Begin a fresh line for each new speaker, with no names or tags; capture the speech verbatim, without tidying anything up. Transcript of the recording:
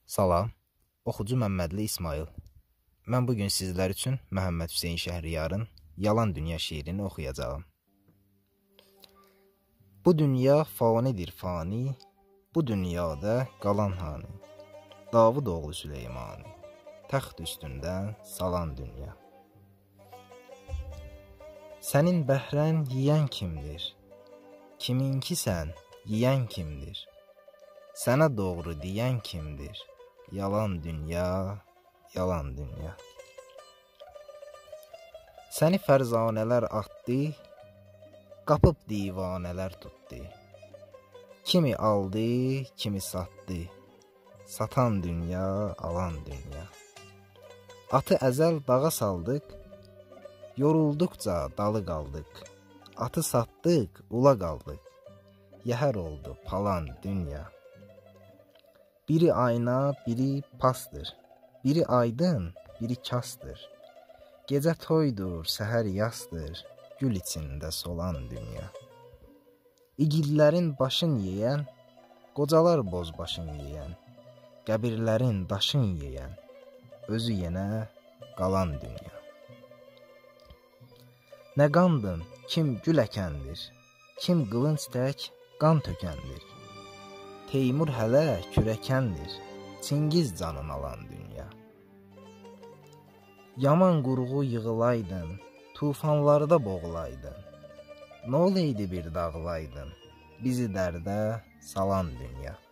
Salam, oxucu Məmmədli İsmail. Mən bugün sizlər üçün Məhəmməd Hüseyn Şəhriyarın Yalan Dünya şiirini oxuyacağım. Bu dünya fanidir fani, bu dünyada qalan hani. Davud oğlu Süleymani, təxt üstündən salan dünya. Sənin bəhrən yiyən kimdir? Kiminki sən yiyən kimdir? Sənə doğru deyən kimdir? Yalan dünya, yalan dünya. Səni fərzanələr atdı, qapıb divanələr tutdu. Kimi aldı, kimi satdı. Satan dünya, alan dünya. Atı əzəl dağa saldıq, yorulduqca dalı qaldıq. Atı satdıq, ula qaldıq. Yəhər oldu palan dünya. Biri ayna, biri pasdır. Biri aydın, biri kasdır. Gecə toydur, səhər yasdır. Gül içində solan dünya. İgillərin başın yeyən, qocalar boz başın yeyən. Qəbirlərin daşın yeyən, özü yenə qalan dünya. Nə qandın, kim gül əkəndir, kim qılınc tək qan tökəndir. Teymur hələ kürəkəndir, Çingiz canın alan dünya. Yaman qurğu yığılaydın, tufanlarda boğulaydın. Nə olaydı bir dağlaydın, bizi dərdə salan dünya.